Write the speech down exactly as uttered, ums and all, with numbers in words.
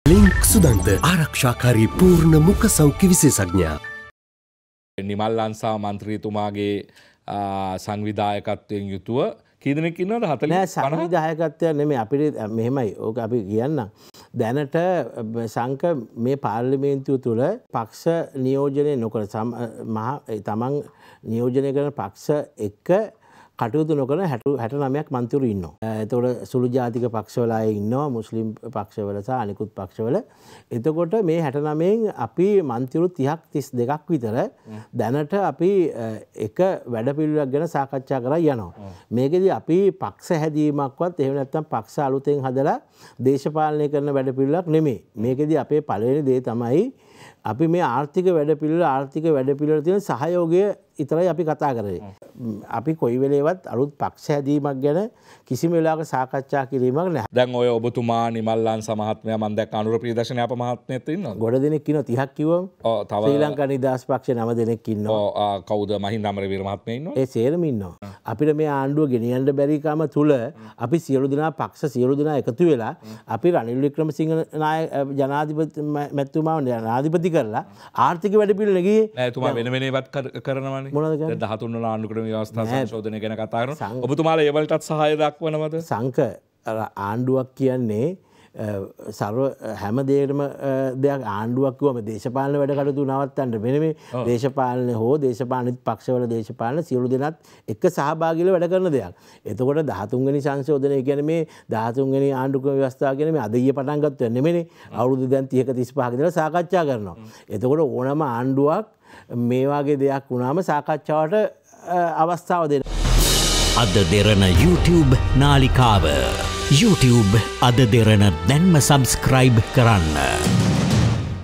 Link සුදන්ත ආරක්ෂාකාරී පූර්ණ මුඛ සෞඛ්‍ය විශේෂඥයා. නිමල් ලංසා මන්ත්‍රීතුමාගේ සංවිධායකත්වයෙන් යුතුව කී දෙනෙක් ඉන්නවද? හතළිස් නෑ සංවිධායකත්වයක් නෙමෙයි අපිට මෙහෙමයි. ඕක අපි කියන්න. දැනට සංක මේ පාර්ලිමේන්තුව තුළ පක්ෂ නියෝජනය නොකර මහා තමන් නියෝජනය කරන පක්ෂ එක්ක කටයුතු නොකරන හැට නවයක් මන්ත්‍රීවරු ඉන්නවා. එතකොට සුළු ජාතික පක්ෂවල අය ඉන්නවා, මුස්ලිම් පක්ෂවල සහ අනිකුත් පක්ෂවල. එතකොට මේ හැට නවයෙන් අපි මන්ත්‍රීවරු තිහක් තිස් දෙකක් විතර දැනට අපි එක වැඩපිළිවෙලක් ගැන සාකච්ඡා කරලා යනවා. මේකෙදි අපි පක්ෂ හැදීමක්වත් එහෙම නැත්නම් පක්ෂ අලුතෙන් හදලා දේශපාලනය කරන වැඩපිළිවෙලක් නෙමෙයි. මේකෙදි අපේ පළවෙනි දේ තමයි අපි මේ ආර්ථික වැඩපිළිවෙල ආර්ථික වැඩපිළිවෙල තියෙන සහයෝගය ඉතරයි අපි කතා කරන්නේ. අපි කොයි වෙලේවත් අලුත් පක්ෂ හැදීමක් ගැන කිසිම වෙලාවක සාකච්ඡා කිරීමක් නැහැ. දැන් ඔය ඔබතුමා නිමල් ලංසා මහත්මයා මම දැක්ක අනුර ප්‍රියදර්ශන අප මහත්මයාත් ඉන්නවා. ගොඩ දෙනෙක් ඉන්නවා තිහක් කිව්වම. ඔව් තව ශ්‍රී ලංකා නිදහස් පක්ෂේ නව දෙනෙක් ඉන්නවා. ඔව් කවුද මහින්ද අමරවීර මහත්මයා ඉන්නවා. ඒ සේරම ඉන්නවා. අපිට මේ ආණ්ඩුව ගෙනියන්න බැරි කම තුල අපි සියලු දෙනා පක්ෂ සියලු දෙනා එකතු වෙලා අපි රනිල් වික්‍රමසිංහ නායක ජනාධිපති මැතිතුමාව ජනාධිපති කරලා ආර්ථික වැඩපිළිවෙල ගියේ. නෑ එතුමා වෙන වෙන ඒවත් කරනවානේ. මොනවද කරන්නේ? දහතුන් වන ආණ්ඩු ක්‍රම ව්‍යවස්ථා සංශෝධනය ගැන කතා කරනවා. ඔබතුමාලා ඒ වලටත් සහාය දක්වනවද? සංක ආණ්ඩුවක් කියන්නේ සර්ව හැම දෙයකටම දෙයක් ආණ්ඩුවක් කිව්වම දේශපාලන වැඩ කටයුතු නවත්තන්න නෙමෙයි. දේශපාලන හෝ දේශපාලනික පක්ෂවල දේශපාලන සියලු දෙනාත් එක්ක සහභාගීව වැඩ කරන දෙයක්. එතකොට දහතුන් වෙනි සංශෝධනය කියන්නේ මේ දහතුන් වෙනි ආණ්ඩු ක්‍රම ව්‍යවස්ථාව කියන්නේ මේ අද ඊයේ පටන් ගත්ත නෙමෙයිනේ. අවුරුදු දැන් තිහක තිස්පහක ඉඳලා සාකච්ඡා කරනවා. එතකොට ඕනම ආණ්ඩුවක් මේ වගේ දෙයක් වුණාම සාකච්ඡාවට අවස්ථාව දෙන්න. අද දෙරණ YouTube නාලිකාව YouTube අද දෙරණ දැන්ම සබස්ක්‍රයිබ් කරන්න.